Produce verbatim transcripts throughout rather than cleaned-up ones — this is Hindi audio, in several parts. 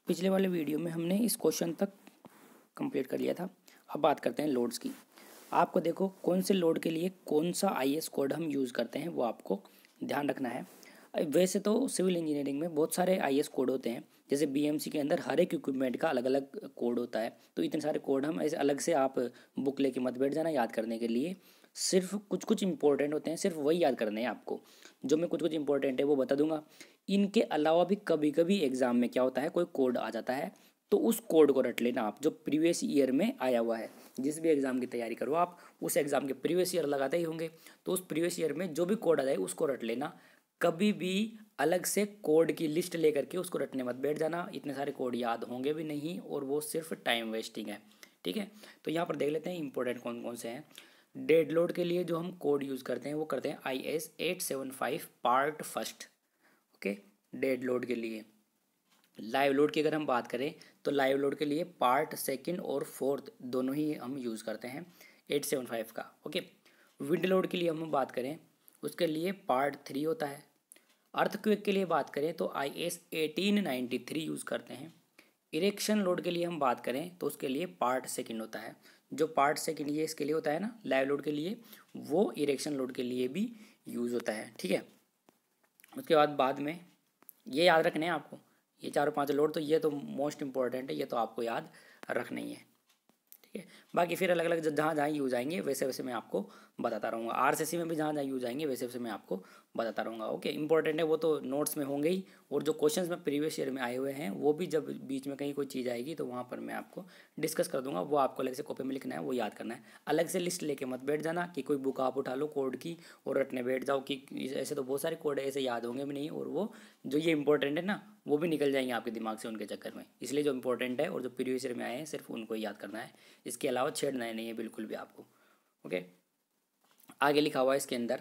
पिछले वाले वीडियो में हमने इस क्वेश्चन तक कंप्लीट कर लिया था। अब बात करते हैं लोड्स की। आपको देखो कौन से लोड के लिए कौन सा आईएस कोड हम यूज़ करते हैं वो आपको ध्यान रखना है। वैसे तो सिविल इंजीनियरिंग में बहुत सारे आईएस कोड होते हैं, जैसे बीएमसी के अंदर हर एक इक्विपमेंट का अलग अलग कोड होता है। तो इतने सारे कोड हम ऐसे अलग से आप बुक लेके मत बैठ जाना याद करने के लिए। सिर्फ कुछ कुछ इंपॉर्टेंट होते हैं, सिर्फ वही याद करने हैं आपको। जो मैं कुछ कुछ इंपॉर्टेंट है वो बता दूंगा। इनके अलावा भी कभी कभी एग्जाम में क्या होता है, कोई कोड आ जाता है तो उस कोड को रट लेना आप, जो प्रीवियस ईयर में आया हुआ है। जिस भी एग्ज़ाम की तैयारी करो आप, उस एग्ज़ाम के प्रीवियस ईयर लगाते ही होंगे, तो उस प्रीवियस ईयर में जो भी कोड आ जाए उसको रट लेना। कभी भी अलग से कोड की लिस्ट लेकर के उसको रटने मत बैठ जाना, इतने सारे कोड याद होंगे भी नहीं और वो सिर्फ टाइम वेस्टिंग है। ठीक है, तो यहाँ पर देख लेते हैं इंपॉर्टेंट कौन कौन से हैं। डेड लोड के लिए जो हम कोड यूज़ करते हैं वो करते हैं I S eight seven five part first. Okay, dead load के लिए। लाइव लोड की अगर हम बात करें तो लाइव लोड के लिए पार्ट सेकंड और फोर्थ दोनों ही हम यूज़ करते हैं एट सेवन फाइव का। ओके, विंड लोड के लिए हम बात करें उसके लिए पार्ट थ्री होता है। अर्थक्वेक के लिए बात करें तो I S eighteen ninety three use करते हैं। इरेक्शन लोड के लिए हम बात करें तो उसके लिए पार्ट सेकंड होता है। जो पार्ट सेकंड ये इसके लिए होता है ना लाइव लोड के लिए, वो इरेक्शन लोड के लिए भी यूज़ होता है। ठीक है, उसके बाद बाद में ये याद रखने हैं आपको, ये चारों पांच लोड तो ये तो मोस्ट इंपॉर्टेंट है, ये तो आपको याद रखना ही है। ठीक है, बाकी फिर अलग अलग जहाँ जहाँ यूज आएंगे वैसे वैसे मैं आपको बताता रहूँगा। आरसीसी में भी जहाँ जहाँ यूज आएंगे वैसे वैसे मैं आपको बताता रहूँगा। ओके, इंपॉर्टेंट है वो तो नोट्स में होंगे ही, और जो क्वेश्चंस में प्रीवियस ईयर में आए हुए हैं वो भी जब बीच में कहीं कोई चीज़ आएगी तो वहाँ पर मैं आपको डिस्कस कर दूंगा। वो आपको अलग से कॉपी में लिखना है, वो याद करना है। अलग से लिस्ट लेके मत बैठ जाना कि कोई बुक आप उठा लो कोड की और रटने बैठ जाओ कि ऐसे तो बहुत सारे कोड ऐसे याद होंगे भी नहीं, और वो जो ये इंपॉर्टेंट है ना वो भी निकल जाएंगे आपके दिमाग से उनके चक्कर में। इसलिए जो इंपॉर्टेंट है और जो प्रीवियस ईयर में आए हैं सिर्फ उनको ही याद करना है, इसके अलावा छेड़ना है नहीं है बिल्कुल भी आपको। ओके, आगे लिखा हुआ है इसके अंदर,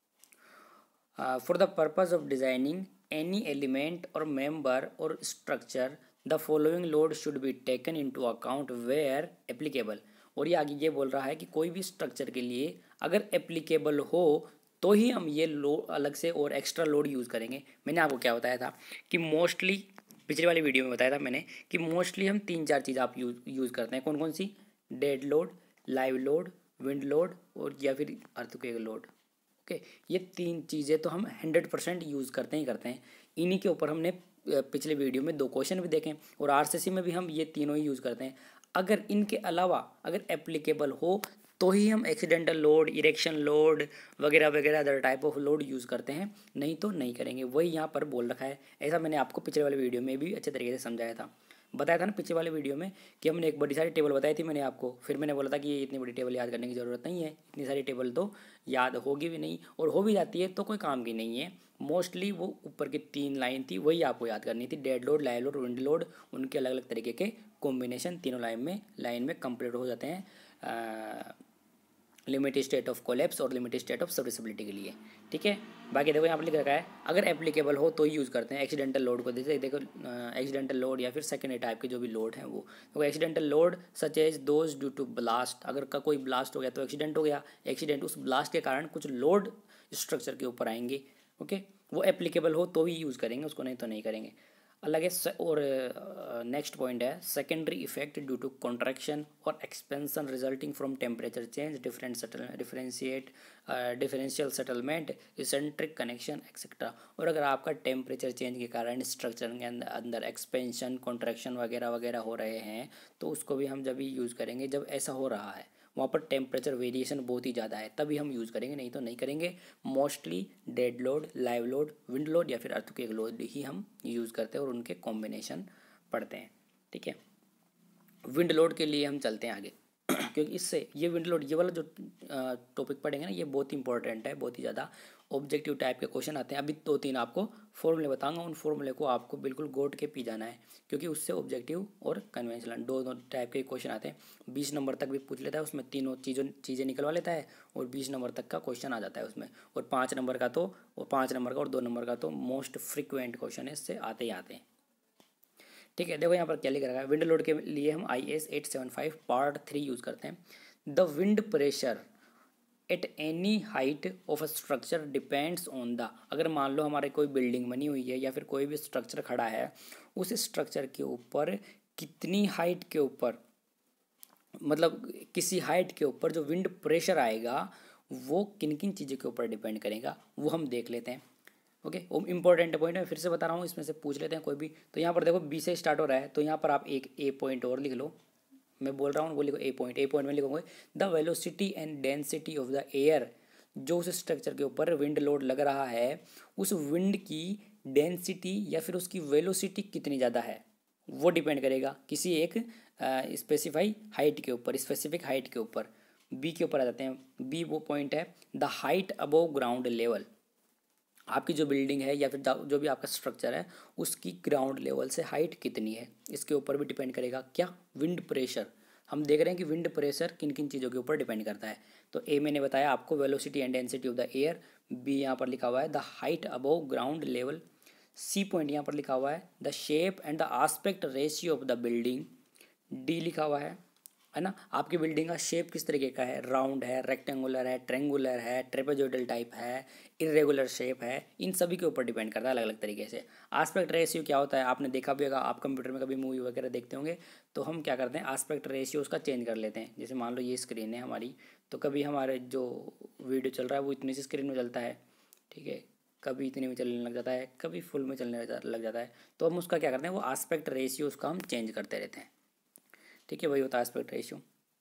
for the purpose of designing any element और मेंबर और structure the following load should be taken into account where applicable. और ये आगे ये बोल रहा है कि कोई भी स्ट्रक्चर के लिए अगर एप्लीकेबल हो तो ही हम ये लोड अलग से और एक्स्ट्रा लोड यूज़ करेंगे। मैंने आपको क्या बताया था कि मोस्टली पिछले वाली वीडियो में बताया था मैंने कि मोस्टली हम तीन चार चीज़ आप यूज़ यूज़ करते हैं। कौन कौन सी? Dead load, live load, wind load और या फिर अर्थक्वेक लोड। ओके, ये तीन चीज़ें तो हम हंड्रेड परसेंट यूज़ करते ही करते हैं। इन्हीं के ऊपर हमने पिछले वीडियो में दो क्वेश्चन भी देखे और आरसीसी में भी हम ये तीनों ही यूज़ करते हैं। अगर इनके अलावा अगर एप्लीकेबल हो तो ही हम एक्सीडेंटल लोड, इरेक्शन लोड वगैरह वगैरह other type of load use करते हैं, नहीं तो नहीं करेंगे। वही यहाँ पर बोल रखा है। ऐसा मैंने आपको पिछले वाले वीडियो में भी अच्छे तरीके से समझाया था, बताया था ना पिछले वाले वीडियो में कि हमने एक बड़ी सारी टेबल बताई थी मैंने आपको। फिर मैंने बोला था कि ये इतनी बड़ी टेबल याद करने की ज़रूरत नहीं है, इतनी सारी टेबल तो याद होगी भी नहीं, और हो भी जाती है तो कोई काम की नहीं है। मोस्टली वो ऊपर की तीन लाइन थी वही आपको याद करनी थी, dead load, live load, wind load. उनके अलग अलग तरीके के कॉम्बिनेशन तीनों लाइन में लाइन में कंप्लीट हो जाते हैं लिमिटेड स्टेट ऑफ कोलैप्स और लिमिटेड स्टेट ऑफ सर्विसिबिलिटी के लिए। ठीक है, बाकी देखो यहाँ पर लिख रखा है अगर एप्लीकेबल हो तो ही यूज़ करते हैं एक्सीडेंटल लोड को। जैसे देखो एक्सीडेंटल लोड या फिर सेकेंडरी टाइप के जो भी लोड हैं वो तो accidental load such as those due to blast. अगर का कोई ब्लास्ट हो गया तो एक्सीडेंट हो गया, एक्सीडेंट उस ब्लास्ट के कारण कुछ लोड स्ट्रक्चर के ऊपर आएंगे। ओके, वो एप्लीकेबल हो तो ही यूज़ करेंगे उसको, नहीं तो नहीं करेंगे। अलग है। और नेक्स्ट पॉइंट है secondary effect due to contraction और expansion resulting from temperature change, different settle differentiate differential settlement, eccentric connection et cetera. और अगर आपका टेम्परेचर चेंज के कारण स्ट्रक्चर के अंदर अंदर एक्सपेंशन, कॉन्ट्रैक्शन वगैरह वगैरह हो रहे हैं तो उसको भी हम जब भी यूज़ करेंगे जब ऐसा हो रहा है वहाँ पर टेम्परेचर वेरिएशन बहुत ही ज़्यादा है तभी हम यूज़ करेंगे, नहीं तो नहीं करेंगे। Mostly dead load, live load, wind load या फिर अर्थक्वेक लोड ही हम यूज़ करते हैं और उनके कॉम्बिनेशन पढ़ते हैं। ठीक है, विंड लोड के लिए हम चलते हैं आगे क्योंकि इससे ये विंड लोड ये वाला जो टॉपिक पढ़ेंगे ना ये बहुत ही इंपॉर्टेंट है, बहुत ही ज़्यादा ऑब्जेक्टिव टाइप के क्वेश्चन आते हैं। अभी दो तीन आपको फॉर्मूले बताऊंगा, उन फॉर्मूले को आपको बिल्कुल गोट के पी जाना है क्योंकि उससे ऑब्जेक्टिव और कन्वेंशनल दो दो टाइप के क्वेश्चन आते हैं। बीस नंबर तक भी पूछ लेता है, उसमें तीनों चीज़ों चीज़ें निकलवा लेता है और बीस नंबर तक का क्वेश्चन आ जाता है उसमें। और पाँच नंबर का तो और पाँच नंबर का और दो नंबर का तो मोस्ट फ्रिक्वेंट क्वेश्चन है, इससे आते ही आते हैं। ठीक है, देखो यहाँ पर क्या लिख रखा है। विंड लोड के लिए हम I S eight seven five part three use करते हैं। The wind pressure at any height of a structure depends on the, अगर मान लो हमारे कोई बिल्डिंग बनी हुई है या फिर कोई भी स्ट्रक्चर खड़ा है, उस स्ट्रक्चर के ऊपर कितनी हाइट के ऊपर, मतलब किसी हाइट के ऊपर जो विंड प्रेशर आएगा वो किन किन चीज़ों के ऊपर डिपेंड करेगा, वो हम देख लेते हैं। ओके, वो इंपॉर्टेंट पॉइंट है, फिर से बता रहा हूँ, इसमें से पूछ लेते हैं कोई भी। तो यहाँ पर देखो बी से स्टार्ट हो रहा है, तो यहाँ पर आप एक ए पॉइंट और लिख लो, मैं बोल रहा हूँ वो लिखो ए पॉइंट। ए पॉइंट में लिखोगे the velocity and density of the air, जो उस स्ट्रक्चर के ऊपर विंड लोड लग रहा है उस विंड की डेंसिटी या फिर उसकी वेलोसिटी कितनी ज़्यादा है, वो डिपेंड करेगा किसी एक स्पेसिफाई हाइट के ऊपर, स्पेसिफिक हाइट के ऊपर। बी के ऊपर आ जाते हैं। बी वो पॉइंट है the height above ground level, आपकी जो बिल्डिंग है या फिर जो भी आपका स्ट्रक्चर है उसकी ग्राउंड लेवल से हाइट कितनी है, इसके ऊपर भी डिपेंड करेगा क्या, विंड प्रेशर। हम देख रहे हैं कि विंड प्रेशर किन किन चीज़ों के ऊपर डिपेंड करता है। तो ए मैंने बताया आपको velocity and density of the air, B यहाँ पर लिखा हुआ है the height above ground level, C point यहाँ पर लिखा हुआ है the shape and the aspect ratio of the building, D लिखा हुआ है है ना, आपकी बिल्डिंग का शेप किस तरीके का है, राउंड है, रेक्टेंगुलर है, ट्रेंगुलर है, ट्रेपेजोइडल टाइप है, इरेगुलर शेप है, इन सभी के ऊपर डिपेंड करता है अलग अलग तरीके से। आस्पेक्ट रेशियो क्या होता है, आपने देखा भी होगा, आप कंप्यूटर में कभी मूवी वगैरह देखते होंगे, तो हम क्या करते हैं आस्पेक्ट रेशियो उसका चेंज कर लेते हैं। जैसे मान लो ये स्क्रीन है हमारी, तो कभी हमारे जो वीडियो चल रहा है वो इतनी सी स्क्रीन में चलता है, ठीक है, कभी इतने में चलने लग जाता है, कभी फुल में चलने लग जाता है, तो हम उसका क्या करते हैं, वो आस्पेक्ट रेशियो उसका हम चेंज करते रहते हैं, ठीक है, वही होता है एस्पेक्ट रेशियो।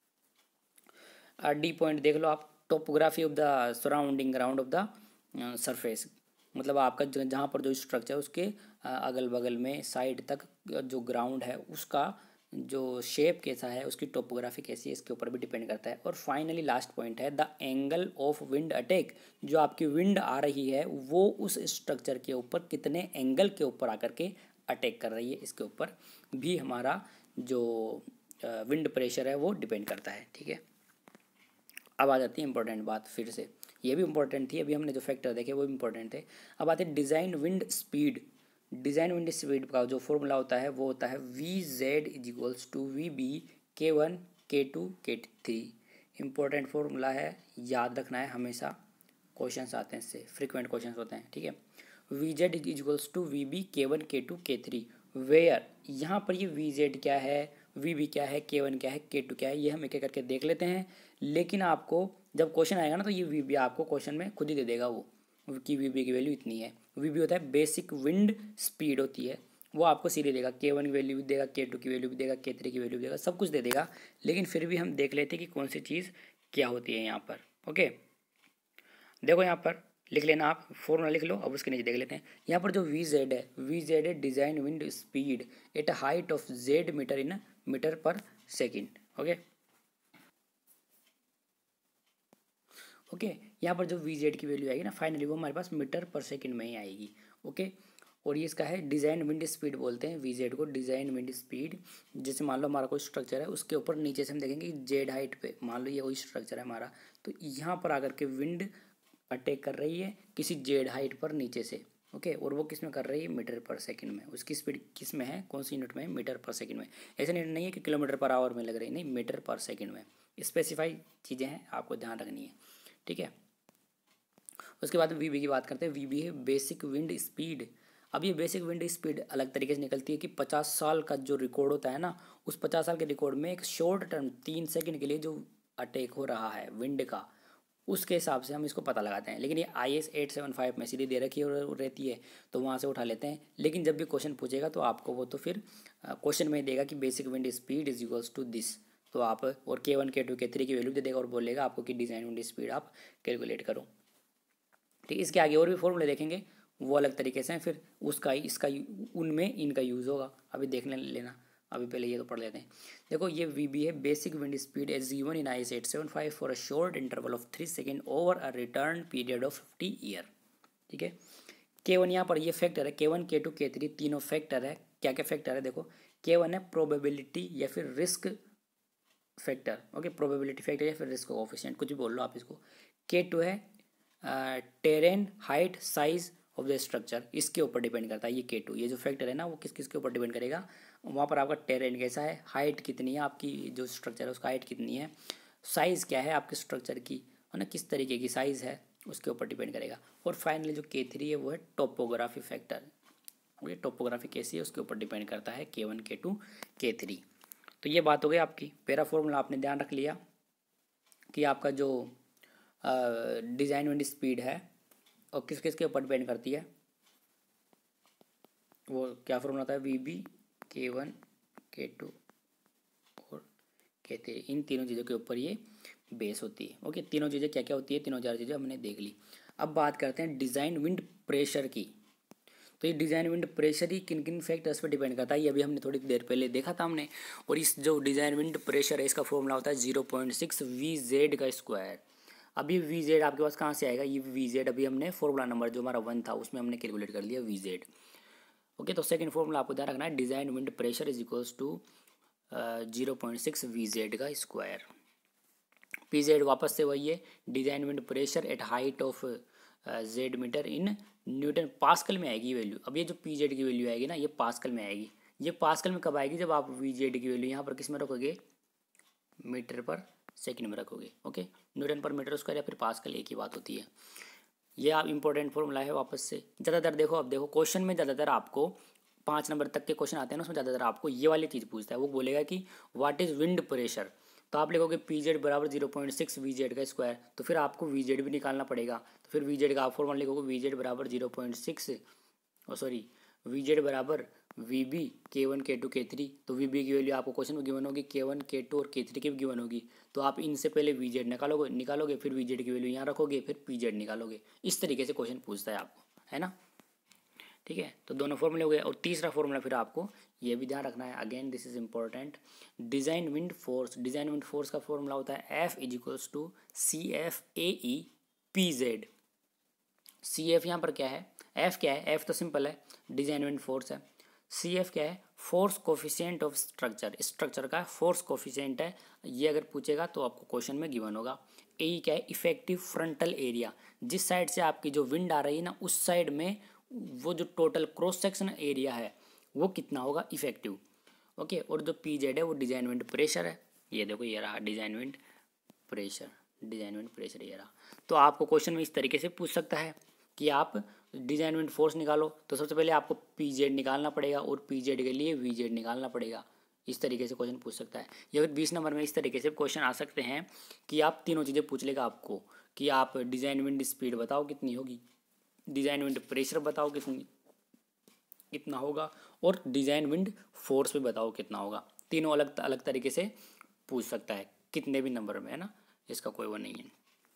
डी पॉइंट देख लो आप, topography of the surrounding ground of the surface, मतलब आपका जहाँ पर जो स्ट्रक्चर है उसके अगल बगल में साइड तक जो ग्राउंड है उसका जो शेप कैसा है, उसकी टोपोग्राफी कैसी है, इसके ऊपर भी डिपेंड करता है। और फाइनली लास्ट पॉइंट है the angle of wind attack, जो आपकी विंड आ रही है वो उस स्ट्रक्चर के ऊपर कितने एंगल के ऊपर आकर के अटैक कर रही है, इसके ऊपर भी हमारा जो विंड प्रेशर है वो डिपेंड करता है, ठीक है। अब आ जाती है इंपॉर्टेंट बात, फिर से ये भी इंपॉर्टेंट थी, अभी हमने जो फैक्टर देखे वो इंपॉर्टेंट थे। अब आते हैं design wind speed. Design wind speed का जो फॉर्मूला होता है वो होता है V Z is equals to V B K one K two K three. Important formula है, याद रखना है हमेशा, क्वेश्चंस आते हैं इससे, फ्रिक्वेंट क्वेश्चंस होते हैं, ठीक है। V Z is equals to V B K one K two K three, where यहाँ पर ये वी जेड क्या है, वी बी क्या है, के वन क्या है, के टू क्या है, ये हम एक एक करके देख लेते हैं। लेकिन आपको जब क्वेश्चन आएगा ना तो ये वी बी आपको क्वेश्चन में खुद ही दे देगा वो कि वी बी की वैल्यू इतनी है। वी बी होता है बेसिक विंड स्पीड होती है, वो आपको सीधे देगा, के वन की वैल्यू भी देगा, के टू की वैल्यू भी देगा, के थ्री की वैल्यू भी देगा, सब कुछ दे देगा। लेकिन फिर भी हम देख लेते हैं कि कौन सी चीज़ क्या होती है यहाँ पर। ओके, देखो यहाँ पर लिख लेना, आप फॉर्मूला लिख लो, अब उसके नीचे देख लेते हैं। यहाँ पर जो वी जेड है, वी जेड है design wind speed at height of Z metre in metre per second. Okay okay यहाँ पर जो वी जेड की वैल्यू आएगी ना फाइनली वो हमारे पास मीटर पर सेकेंड में ही आएगी। ओके, और ये इसका है डिज़ाइन विंड स्पीड बोलते हैं वी जेड को, डिज़ाइन विंड स्पीड। जैसे मान लो हमारा कोई स्ट्रक्चर है, उसके ऊपर नीचे से हम देखेंगे जेड हाइट पे, मान लो ये वही स्ट्रक्चर है हमारा, तो यहाँ पर आकर के विंड अटैक कर रही है किसी जेड हाइट पर नीचे से। ओके, और वो किस में कर रही है, मीटर पर सेकंड में, उसकी स्पीड किस में है, कौन सी यूनिट में है, मीटर पर सेकंड में। ऐसा नहीं है कि किलोमीटर पर आवर में लग रही है, नहीं, मीटर पर सेकंड में। स्पेसिफाई चीज़ें हैं, आपको ध्यान रखनी है, ठीक है। उसके बाद वी बी की बात करते हैं। वी बी है बेसिक विंड स्पीड। अब ये बेसिक विंड स्पीड अलग तरीके से निकलती है कि पचास साल का जो रिकॉर्ड होता है ना, उस पचास साल के रिकॉर्ड में एक शॉर्ट टर्म तीन सेकंड के लिए जो अटैक हो रहा है विंड का, उसके हिसाब से हम इसको पता लगाते हैं। लेकिन ये I S eight seven five में सीधी दे रखी और रहती है, तो वहाँ से उठा लेते हैं। लेकिन जब भी क्वेश्चन पूछेगा तो आपको वो तो फिर क्वेश्चन में ही देगा कि basic wind speed is equals to this, तो आप और के one K two K three की वैल्यू दे देगा और बोलेगा आपको कि डिज़ाइन विंड स्पीड आप कैलकुलेट करो, ठीक। इसके आगे और भी फॉर्मूले देखेंगे, वो अलग तरीके से हैं, फिर उसका इसका उनमें इनका यूज़ होगा, अभी देख लेना। अभी पहले ये तो पढ़ लेते हैं। देखो ये वी बी है basic wind speed as given in I S eight seven five for a short interval of three second over a return period of fifty year, ठीक है। के वन यहाँ पर ये फैक्टर है, के one K two K three तीनों फैक्टर है। क्या क्या फैक्टर है, देखो के वन है प्रोबेबिलिटी या फिर risk factor, okay, probability factor या फिर रिस्क कोएफिशिएंट, कुछ भी बोल लो आप इसको। के टू है terrain height size of the structure, इसके ऊपर डिपेंड करता है ये के टू, ये जो फैक्टर है ना वो किस किस के ऊपर डिपेंड करेगा, वहाँ पर आपका टेरेन कैसा है, हाइट कितनी है आपकी जो स्ट्रक्चर है उसका हाइट कितनी है, साइज़ क्या है आपके स्ट्रक्चर की, है ना, किस तरीके की साइज़ है उसके ऊपर डिपेंड करेगा। और फाइनली जो के थ्री है वो है टोपोग्राफी फैक्टर। ओके, टोपोग्राफी कैसी है उसके ऊपर डिपेंड करता है के one K two K three. तो ये बात हो गई आपकी। पहला फॉर्मूला आपने ध्यान रख लिया कि आपका जो डिज़ाइन विंड स्पीड है और किस किस के ऊपर डिपेंड करती है, वो क्या फॉर्मूला था, V B K one K two और के थ्री, इन तीनों चीज़ों के ऊपर ये बेस होती है। ओके, तीनों चीज़ें क्या क्या होती है, तीनों चार चीज़ें हमने देख ली। अब बात करते हैं डिज़ाइन विंड प्रेशर की। तो ये डिज़ाइन विंड प्रेशर ही किन किन फैक्टर्स पर डिपेंड करता है, ये अभी हमने थोड़ी देर पहले देखा था हमने। और इस जो डिज़ाइन विंड प्रेशर है इसका फॉर्मूला होता है zero point six V Z का स्क्वायर। अभी वी जेड आपके पास कहाँ से आएगा, ये वी जेड अभी हमने फॉर्मूला नंबर जो हमारा वन था उसमें हमने कैलकुलेट कर लिया वी जेड। ओके, तो सेकंड फॉर्मूला आपको ध्यान रखना है, design wind pressure is equals to zero point six V Z का स्क्वायर। पी जेड वापस से वही है, design wind pressure at height of Z metre in newton pascal में आएगी वैल्यू। अब ये जो पी जेड की वैल्यू आएगी ना ये पास्कल में आएगी। ये पास्कल में कब आएगी, जब आप वी जेड की वैल्यू यहाँ पर किस में रखोगे, मीटर पर सेकंड में रखोगे। Okay, newton per metre square या फिर पास्कल एक ही बात होती है। ये आप इंपॉर्टेंट फॉर्मूला है वापस से। ज़्यादातर देखो, अब देखो क्वेश्चन में ज़्यादातर आपको पाँच नंबर तक के क्वेश्चन आते हैं ना, उसमें ज़्यादातर आपको ये वाली चीज़ पूछता है। वो बोलेगा कि व्हाट इज़ विंड प्रेशर, तो आप लिखोगे पी जेड बराबर zero point six V Z का स्क्वायर, तो फिर आपको वी जेड भी निकालना पड़ेगा। तो फिर वी जेड का आप फॉर्मूला लिखोगे वी जेड बराबर zero point six sorry V Z बराबर V B K one K two K three. तो वी बी की वैल्यू आपको क्वेश्चन में गिवन होगी, के वन के टू और के थ्री की भी गिवन होगी। तो आप इनसे पहले वी जेड निकालोगे निकालोगे फिर वी जेड की वैल्यू यहाँ रखोगे, फिर पी जेड निकालोगे। इस तरीके से क्वेश्चन पूछता है आपको, है ना। ठीक है, तो दोनों फॉर्मूले हो गए। और तीसरा फॉर्मूला फिर आपको ये भी ध्यान रखना है, again this is important, design wind force. Design wind force का फॉर्मूला होता है F is equals to C F A E P Z. C F यहाँ पर क्या है, एफ क्या है, एफ तो सिंपल है, डिज़ाइन विंड फोर्स है। सी एफ क्या है, force coefficient of structure, structure का फोर्स कोफिशिएंट है। ये अगर पूछेगा तो आपको क्वेश्चन में गिवन होगा। ए क्या है, इफेक्टिव फ्रंटल एरिया, जिस साइड से आपकी जो विंड आ रही है ना उस साइड में वो जो टोटल क्रॉस सेक्शन एरिया है वो कितना होगा इफेक्टिव। ओके, और जो पी जेड है वो डिज़ाइन विंड प्रेशर है। ये देखो ये रहा design wind pressure, design wind pressure ये रहा। तो आपको क्वेश्चन में इस तरीके से पूछ सकता है कि आप डिज़ाइन विंड फोर्स निकालो, तो सबसे पहले आपको पी जेड निकालना पड़ेगा और पी जेड के लिए वी जेड निकालना पड़ेगा। इस तरीके से क्वेश्चन पूछ सकता है। या फिर बीस नंबर में इस तरीके से क्वेश्चन आ सकते हैं कि आप तीनों चीज़ें पूछ लेगा आपको कि आप डिज़ाइन विंड स्पीड बताओ कितनी होगी, डिज़ाइन विंड प्रेशर बताओ कितनी कितना होगा, और डिज़ाइन विंड फोर्स भी बताओ कितना होगा। तीनों अलग अलग तरीके से पूछ सकता है कितने भी नंबर में, है ना, इसका कोई वो नहीं है।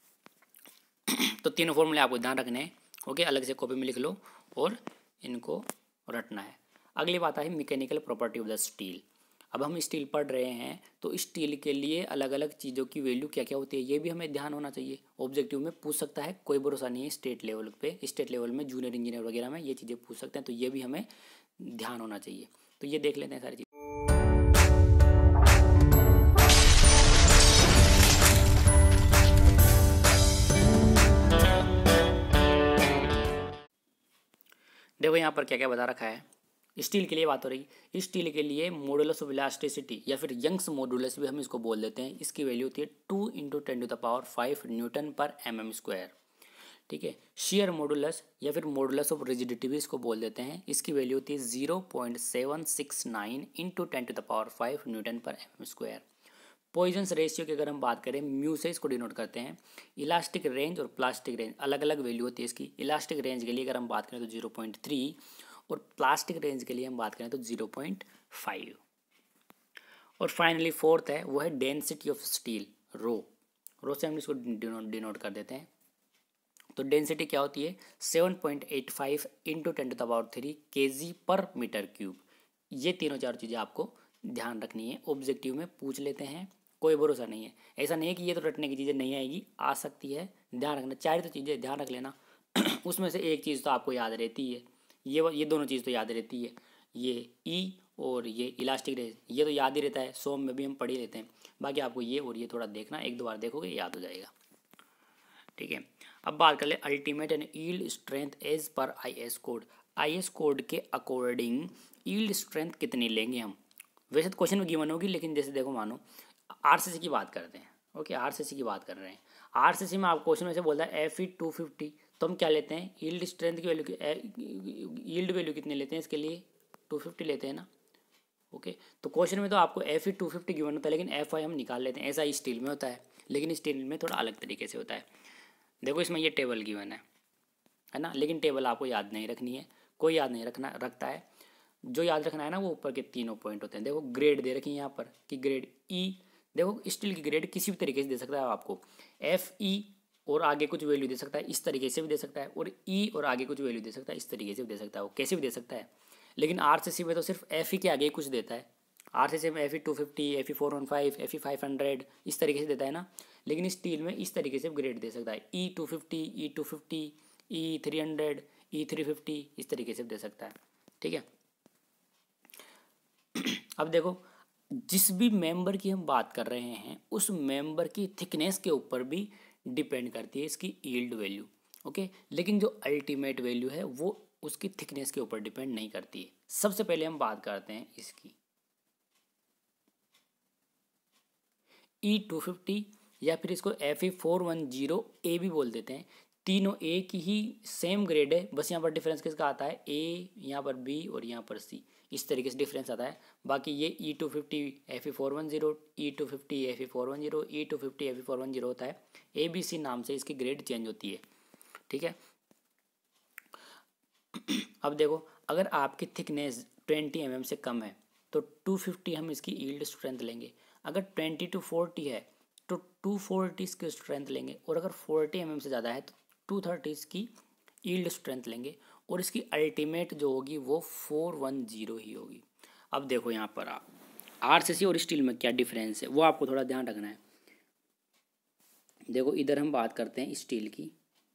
तो तीनों फॉर्मूले आपको ध्यान रखने हैं। ओके, अलग से कॉपी में लिख लो और इनको रटना है। अगली बात आई mechanical property of the steel. अब हम स्टील पढ़ रहे हैं तो स्टील के लिए अलग अलग चीज़ों की वैल्यू क्या क्या होती है ये भी हमें ध्यान होना चाहिए। ऑब्जेक्टिव में पूछ सकता है, कोई भरोसा नहीं है। स्टेट लेवल पे, स्टेट लेवल में जूनियर इंजीनियर वगैरह में ये चीज़ें पूछ सकते हैं, तो ये भी हमें ध्यान होना चाहिए। तो ये देख लेते हैं सारी चीज़। देखो यहाँ पर क्या क्या बता रखा है। स्टील के लिए बात हो रही, स्टील के लिए मॉडुलस ऑफ इलास्टिसिटी या फिर यंग्स मॉडुलस भी हम इसको बोल देते हैं। इसकी वैल्यू होती है two into ten to the power five newton per M M square. ठीक है, शियर मॉडुलस या फिर मॉडुलस ऑफ रिजिडिटी भी इसको बोल देते हैं। इसकी वैल्यू होती है zero point seven six nine into ten to the power five newton per M M square. Poisson's ratio की अगर हम बात करें, म्यू से इसको डिनोट करते हैं। इलास्टिक रेंज और प्लास्टिक रेंज अलग अलग वैल्यू होती है इसकी। इलास्टिक रेंज के लिए अगर हम बात करें तो जीरो पॉइंट थ्री और प्लास्टिक रेंज के लिए हम बात करें तो जीरो पॉइंट फाइव। और फाइनली फोर्थ है वो है density of steel, rho. Rho से हम इसको डिनोट कर देते हैं। तो डेंसिटी क्या होती है, seven point eight five into ten to the power three K G पर मीटर क्यूब। ये तीनों चार चीज़ें आपको ध्यान रखनी है, ऑब्जेक्टिव में पूछ लेते हैं, कोई भरोसा नहीं है। ऐसा नहीं है कि ये तो रटने की चीज़ें नहीं आएगी, आ सकती है, ध्यान रखना। चार तो चीज़ें ध्यान रख लेना उसमें से एक चीज़ तो आपको याद रहती है, ये ये दोनों चीज़ तो याद रहती है, ये ई और ये इलास्टिक रेंज, ये तो याद ही रहता है, सोम में भी हम पढ़ ही लेते हैं। बाकी आपको ये और ये थोड़ा देखना, एक दो बार देखोगे याद हो जाएगा। ठीक है, अब बात कर ले ultimate and yield strength as per I S code. I S code के अकॉर्डिंग यील्ड स्ट्रेंथ कितनी लेंगे हम। वैसे तो क्वेश्चन में गिवन होगी, लेकिन जैसे देखो मानो आरसीसी की बात करते हैं। ओके, आरसीसी की बात कर रहे हैं। आरसीसी में आप क्वेश्चन में से बोलता है एफ ई टू फिफ्टी, तो हम क्या लेते हैं, यील्ड स्ट्रेंथ की वैल्यू, यील्ड वैल्यू कितने लेते हैं इसके लिए, टू फिफ्टी लेते हैं ना। ओके, तो क्वेश्चन में तो आपको F E two fifty given होता है, लेकिन एफ आई हम निकाल लेते हैं। ऐसा ही स्टील में होता है, लेकिन स्टील में थोड़ा अलग तरीके से होता है। देखो इसमें ये टेबल गिवन है है ना, लेकिन टेबल आपको याद नहीं रखनी है, कोई याद नहीं रखना रखता है। जो याद रखना है ना वो ऊपर के तीनों पॉइंट होते हैं। देखो ग्रेड दे रखी है यहाँ पर कि ग्रेड ई, देखो स्टील की ग्रेड किसी भी तरीके से दे सकता है आपको, एफ ई और आगे कुछ वैल्यू दे सकता है, इस तरीके से भी दे सकता है, और ई और आगे कुछ वैल्यू दे सकता है, इस तरीके से भी दे सकता है, वो कैसे भी दे सकता है। लेकिन आरसीसी में तो सिर्फ एफ ई के आगे कुछ देता है। आरसीसी में F E two fifty, F E four one five, F E five hundred इस तरीके से देता है ना, लेकिन स्टील में इस तरीके से ग्रेड दे सकता है, E two fifty, E two fifty, E three hundred, E three fifty इस तरीके से दे सकता है। ठीक है, अब देखो जिस भी मेंबर की हम बात कर रहे हैं उस मेंबर की थिकनेस के ऊपर भी डिपेंड करती है इसकी यील्ड वैल्यू। ओके, लेकिन जो अल्टीमेट वैल्यू है वो उसकी थिकनेस के ऊपर डिपेंड नहीं करती है। सबसे पहले हम बात करते हैं इसकी ई टू फिफ्टी, या फिर इसको F E four one zero A भी बोल देते हैं। तीनों ए की ही सेम ग्रेड है, बस यहाँ पर डिफरेंस किसका आता है, ए यहाँ पर बी और यहाँ पर सी, इस तरीके से डिफरेंस आता है। बाकी ये E two fifty F E four one zero, E two fifty F E four one zero, E two fifty F E four one zero होता है। ए बी सी नाम से इसकी ग्रेड चेंज होती है। ठीक है, अब देखो अगर आपकी थिकनेस ट्वेंटी एम एम से कम है तो टू फिफ्टी हम इसकी यील्ड स्ट्रेंथ लेंगे। अगर ट्वेंटी टू फोर्टी है तो टू फोर्टी इसकी स्ट्रेंथ लेंगे, और अगर फोर्टी एम एम से ज़्यादा है तो टू थर्टी इसकी यील्ड स्ट्रेंथ लेंगे, और इसकी अल्टीमेट जो होगी वो फोर वन जीरो ही होगी। अब देखो यहाँ पर आप आरसीसी और स्टील में क्या डिफरेंस है वो आपको थोड़ा ध्यान रखना है। देखो इधर हम बात करते हैं स्टील की,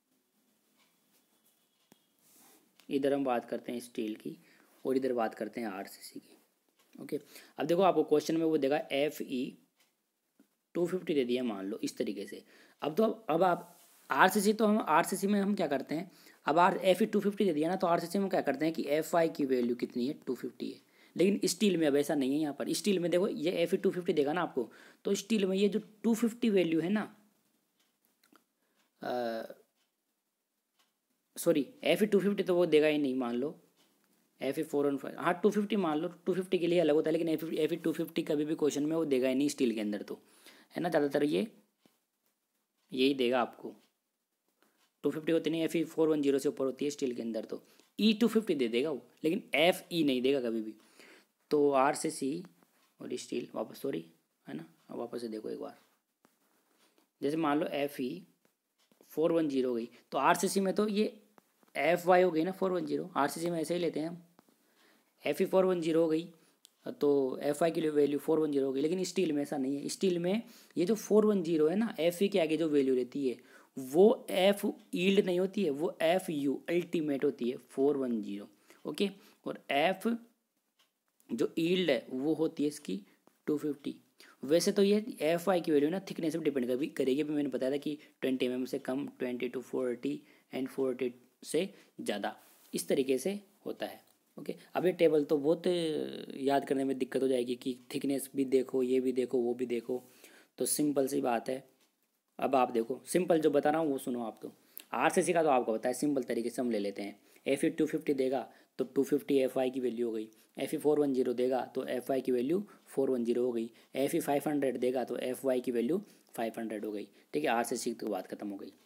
इधर हम बात करते हैं स्टील की, और इधर बात करते हैं आरसीसी की। ओके, अब देखो आपको क्वेश्चन में वो देगा एफ ई टू फिफ्टी दे दिया मान लो इस तरीके से। अब तो अब आप आरसीसी, तो हम आरसीसी में हम क्या करते हैं, अब R F E two fifty दे दिया ना, तो आरसीसी में क्या करते हैं कि एफ आई की वैल्यू कितनी है, टू फिफ्टी है। लेकिन स्टील में अब ऐसा नहीं है। यहाँ पर स्टील में देखो ये एफ ई टू फिफ्टी देगा ना आपको, तो स्टील में ये जो टू फिफ्टी वैल्यू है ना, sorry F E two fifty तो वो देगा ही नहीं, मान लो F E four one five, हाँ टू फिफ्टी मान लो, टू फिफ्टी के लिए अलग होता है, लेकिन F F E two fifty कभी भी क्वेश्चन में वो देगा ही नहीं स्टील के अंदर, तो है ना, ज़्यादातर ये यही देगा आपको। टू फिफ्टी होती नहीं, F E four one zero से ऊपर होती है स्टील के अंदर, तो ई टू फिफ्टी दे देगा वो, लेकिन एफ ई नहीं देगा कभी भी। तो आर से सी और स्टील वापस, सॉरी है ना, अब वापस से देखो एक बार, जैसे मान लो F E four one zero हो गई, तो आर सी सी में तो ये एफ वाई हो गई ना four one zero, R C C में ऐसे ही लेते हैं हम, F E four one zero हो गई तो एफ आई की वैल्यू फोर वन जीरो हो गई। लेकिन स्टील में ऐसा नहीं है, स्टील में ये जो फोर वन जीरो है ना, एफ ई के आगे जो वैल्यू रहती है वो एफ यील्ड नहीं होती है, वो एफ यू अल्टीमेट होती है फोर वन जीरो। ओके, और एफ जो यील्ड है वो होती है इसकी टू फिफ्टी। वैसे तो ये एफ आई की वैल्यू ना थिकनेस पर डिपेंड कभी करेगी, भी मैंने बताया था कि ट्वेंटी एम एम से कम, twenty to forty and forty से ज़्यादा, इस तरीके से होता है। ओके okay, अब ये टेबल तो बहुत याद करने में दिक्कत हो जाएगी कि थिकनेस भी देखो, ये भी देखो, वो भी देखो, तो सिंपल सी बात है। अब आप देखो सिंपल जो बता रहा हूँ वो सुनो आप, तो आर सी सी का तो आपको पता है, सिंपल तरीके से हम ले लेते हैं। एफ ई टू फिफ्टी देगा तो टू फिफ्टी एफ आई की वैल्यू हो गई, F E four one zero देगा तो एफ आई की वैल्यू फोर वन जीरो हो गई, एफ ई फाइव हंड्रेड देगा तो एफ वाई की वैल्यू फाइव हंड्रेड हो गई। ठीक है, आर सी सी की बात खत्म हो गई।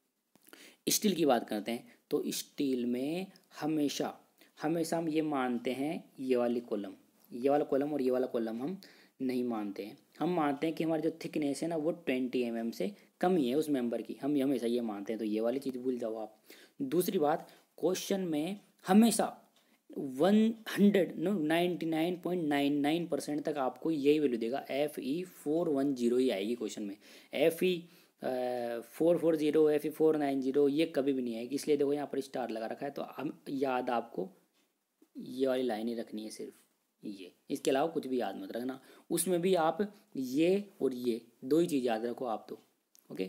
स्टील की बात करते हैं, तो स्टील में हमेशा हमेशा हम ये मानते हैं, ये वाली कॉलम, ये वाला कॉलम और ये वाला कॉलम हम नहीं मानते हैं। हम मानते हैं कि हमारी जो थिकनेस है ना वो ट्वेंटी एम एम से कम ही है उस मेंबर की, हम हमेशा ये मानते हैं, तो ये वाली चीज़ भूल जाओ आप। दूसरी बात, क्वेश्चन में हमेशा one hundred no ninety nine point nine nine percent तक आपको यही वैल्यू देगा, F E four one zero ही आएगी क्वेश्चन में। F E four four zero, F E four nine zero ये कभी भी नहीं आएगी। इसलिए देखो यहाँ पर स्टार लगा रखा है, तो हम याद आपको ये वाली लाइन ही रखनी है सिर्फ ये, इसके अलावा कुछ भी याद मत रखना। उसमें भी आप ये और ये दो ही चीज़ याद रखो आप तो। ओके,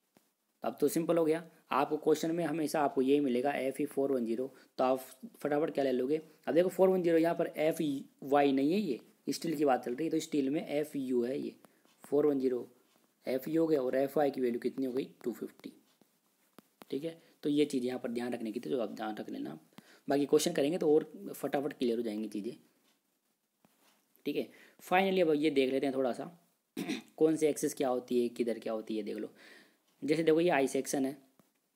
अब तो सिंपल हो गया, आपको क्वेश्चन में हमेशा आपको यही मिलेगा F E four one zero, तो आप फटाफट क्या ले लोगे। अब देखो फोर वन जीरो यहाँ पर एफ वाई नहीं है, ये स्टील की बात चल रही है, तो स्टील में एफ यू है, ये four one zero F E हो गया और एफ आई की वैल्यू कितनी हो गई टू फिफ्टी। ठीक है, तो ये चीज़ यहाँ पर ध्यान रखने की थी, तो आप ध्यान रख लेना। बाकी क्वेश्चन करेंगे तो और फटाफट क्लियर हो जाएंगी चीज़ें। ठीक है, फाइनली अब ये देख लेते हैं थोड़ा सा कौन सी एक्सिस क्या होती है, किधर क्या होती है, देख लो। जैसे देखो ये आई सेक्शन है,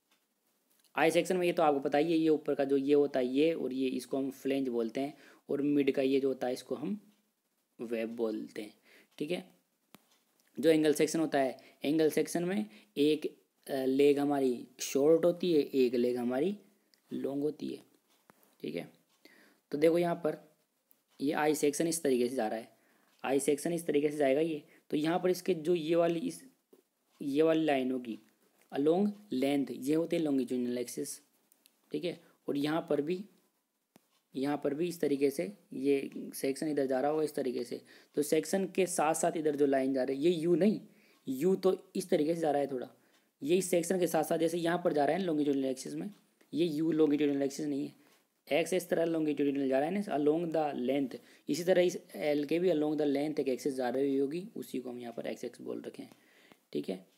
आई सेक्शन में ये तो आपको पता ही है, ये ऊपर का जो ये होता है ये, और ये इसको हम फ्लेंज बोलते हैं, और मिड का ये जो होता है इसको हम वेब बोलते हैं। ठीक है, जो एंगल सेक्शन होता है, एंगल सेक्शन में एक लेग हमारी शॉर्ट होती है, एक लेग हमारी लॉन्ग होती है। ठीक है, तो देखो यहाँ पर ये आई सेक्शन इस तरीके से जा रहा है, आई सेक्शन इस तरीके से जाएगा ये, तो यहाँ पर इसके जो ये वाली इस ये वाली लाइन होगी अलोंग लेंथ, ये होते हैं लॉन्गिट्यूडिनल एक्सिस। ठीक है, और यहाँ पर भी यहाँ पर भी इस तरीके से ये सेक्शन इधर जा रहा होगा इस तरीके से, तो सेक्शन के साथ साथ इधर जो लाइन जा रही है ये यू नहीं, यू तो इस तरीके से जा रहा है थोड़ा, ये इस सेक्शन के साथ साथ जैसे यहाँ पर जा रहा है लॉन्गिट्यूडिनल एक्सिस में, ये यू लॉन्गिट्यूडिनल एक्सिस नहीं है, एक्स इस तरह लॉन्गिट्यूडिनल जा रहा है ना अलोंग द लेंथ, इसी तरह इस एल के भी अलोंग द लेंथ एक एक्सिस जा रही होगी, उसी को हम यहाँ पर एक्स एक्स बोल रखे हैं। ठीक है,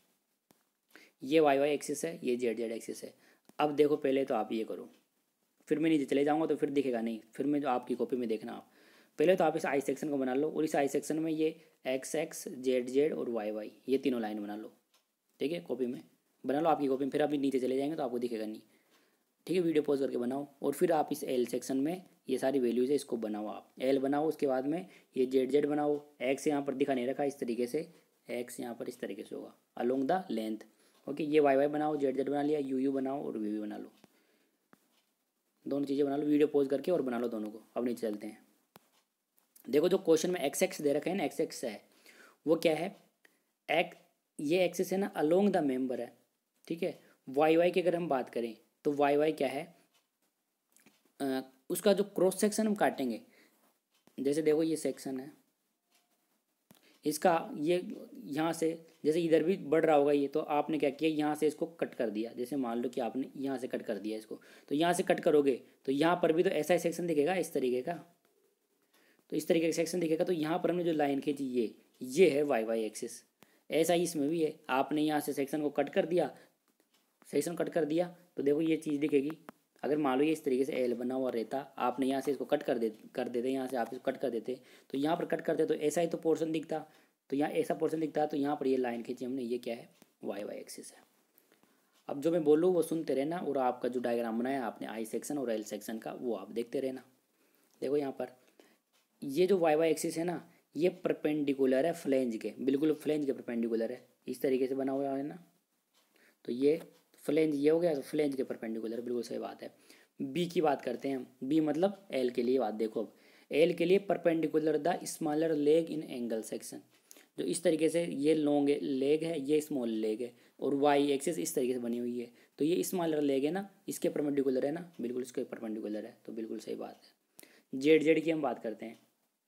ये वाई वाई एक्सिस है, ये जेड जेड एक्सिस है। अब देखो पहले तो आप ये करो, फिर मैं नीचे चले जाऊँगा तो फिर दिखेगा नहीं, फिर मैं जो आपकी कॉपी में देखना आप, पहले तो आप इस आई सेक्शन को बना लो, और इस आई सेक्शन में ये एक्स एक्स जेड जेड और वाई वाई ये तीनों लाइन बना लो। ठीक है, कॉपी में बना लो आपकी कॉपी में, फिर आप नीचे चले जाएंगे तो आपको दिखेगा नहीं। ठीक है, वीडियो पॉज करके बनाओ, और फिर आप इस एल सेक्शन में ये सारी वैल्यूज़ है इसको बनाओ, आप एल बनाओ, उसके बाद में ये जेड जेड बनाओ, एक्स यहाँ पर दिखा नहीं रखा इस तरीके से, एक्स यहाँ पर इस तरीके से होगा अलोंग द लेंथ। ओके, ये वाई वाई बनाओ, जेड जेड बना लिया, यू यू बनाओ और वी वी बना लो, दोनों चीज़ें बना लो, वीडियो पॉज करके और बना लो दोनों को। अब नीचे चलते हैं, देखो जो क्वेश्चन में एक्स एक्स दे रखा है ना, एक्स एक्स है वो क्या है, एक्स ये एक्सिस है ना अलोंग द मेंबर है। ठीक है, वाई वाई की अगर हम बात करें तो वाई वाई क्या है, आ, उसका जो क्रॉस सेक्शन हम काटेंगे, जैसे देखो ये सेक्शन है इसका, ये यहाँ से जैसे इधर भी बढ़ रहा होगा ये, तो आपने क्या किया यहाँ से इसको कट कर दिया, जैसे मान लो कि आपने यहाँ से कट कर दिया इसको, तो यहाँ से कट करोगे तो यहाँ पर भी तो ऐसा ही सेक्शन दिखेगा इस तरीके का, तो इस तरीके का सेक्शन दिखेगा, तो यहाँ पर हमने जो लाइन खींची ये ये है वाई वाई एक्सिस, ऐसा ही इसमें भी है, आपने यहाँ से सेक्शन को कट कर दिया, सेक्शन कट कर दिया तो देखो ये चीज़ दिखेगी। अगर मान लो ये इस तरीके से एल बना हुआ रहता, आपने यहाँ से इसको कट कर दे कर देते यहाँ से आप इसको कट कर देते, तो यहाँ पर कट करते तो ऐसा ही तो पोर्शन दिखता, तो यहाँ ऐसा पोर्शन दिखता है, तो यहाँ पर ये लाइन खींची हमने, ये क्या है वाई वाई एक्सिस है। अब जो मैं बोलूँ वो सुनते रहना, और आपका जो डायग्राम बनाया आपने आई सेक्शन और एल सेक्शन का वो आप देखते रहना। देखो यहाँ पर ये जो वाई वाई एक्सिस है ना, ये परपेंडिकुलर है फ्लेंज के, बिल्कुल फ्लेंज के परपेंडिकुलर है, इस तरीके से बना हुआ है ना, तो ये फ्लेंज ये हो गया, तो फ्लेंज के परपेंडिकुलर, बिल्कुल सही बात है। बी की बात करते हैं हम, बी मतलब एल के लिए बात देखो, अब एल के लिए perpendicular the smaller leg in angle section, जो इस तरीके से ये लॉन्ग लेग है, ये स्मॉल लेग है, और वाई एक्सिस इस तरीके से बनी हुई है, तो ये स्मॉलर लेग है ना, इसके परपेंडिकुलर है ना, बिल्कुल इसके परपेंडिकुलर है, तो बिल्कुल सही बात है। जेड जेड की हम बात करते हैं,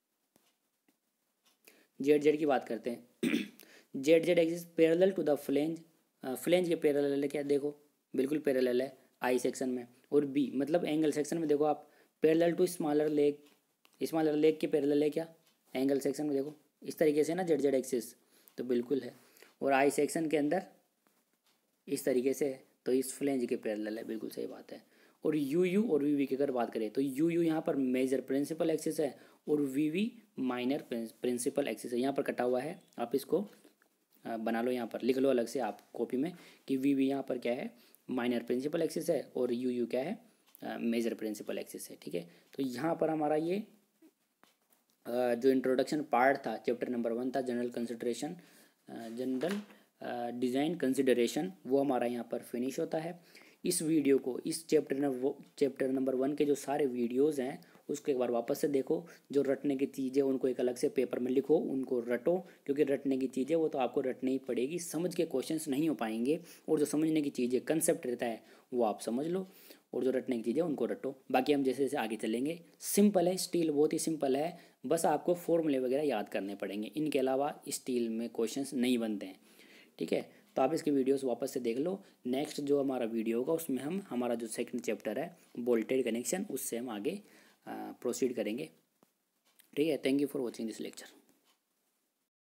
जेड जेड की बात करते हैं Z Z axis parallel to the flange, flange के पैरेलल है क्या, देखो बिल्कुल पैरेलल है आई सेक्शन में, और बी मतलब एंगल सेक्शन में देखो आप parallel to smaller leg, smaller leg के पैरेलल है क्या एंगल सेक्शन में, देखो इस तरीके से ना जेड जेड एक्सिस, तो बिल्कुल है, और आई सेक्शन के अंदर इस तरीके से है, तो इस फ्लेंज के पैरेलल है, बिल्कुल सही बात है। और यू यू और वी वी की अगर बात करें तो यू यू यहाँ पर मेजर प्रिंसिपल एक्सिस है, और V V minor principal axis है, यहाँ पर कटा हुआ है, आप इसको बना लो, यहाँ पर लिख लो अलग से आप कॉपी में कि वी वी यहाँ पर क्या है माइनर प्रिंसिपल एक्सिस है, और यू यू क्या है मेजर प्रिंसिपल एक्सिस है। ठीक है, तो यहाँ पर हमारा ये uh, जो इंट्रोडक्शन पार्ट था चैप्टर नंबर वन था, general consideration general design consideration, वो हमारा यहाँ पर फिनिश होता है। इस वीडियो को, इस chapter number chapter number one के जो सारे वीडियोज़ हैं उसको एक बार वापस से देखो, जो रटने की चीज़ें उनको एक अलग से पेपर में लिखो, उनको रटो, क्योंकि रटने की चीज़ें वो तो आपको रटनी ही पड़ेगी, समझ के क्वेश्चंस नहीं हो पाएंगे, और जो समझने की चीज़ें कंसेप्ट रहता है वो आप समझ लो, और जो रटने की चीज़ें उनको रटो। बाकी हम जैसे जैसे आगे चलेंगे, सिंपल है स्टील, बहुत ही सिंपल है, बस आपको फॉर्मूले वगैरह याद करने पड़ेंगे, इनके अलावा स्टील में क्वेश्चंस नहीं बनते हैं। ठीक है, तो आप इसकी वीडियोस वापस से देख लो। नेक्स्ट जो हमारा वीडियो होगा उसमें हम हमारा जो सेकंड चैप्टर है वोल्टेज कनेक्शन, उससे हम आगे प्रोसीड करेंगे। ठीक है, thank you for watching this lecture.